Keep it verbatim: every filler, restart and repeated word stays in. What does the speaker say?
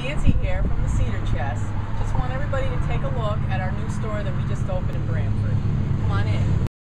Nancy here from the Cedar Chest. Just want everybody to take a look at our new store that we just opened in Brantford. Come on in.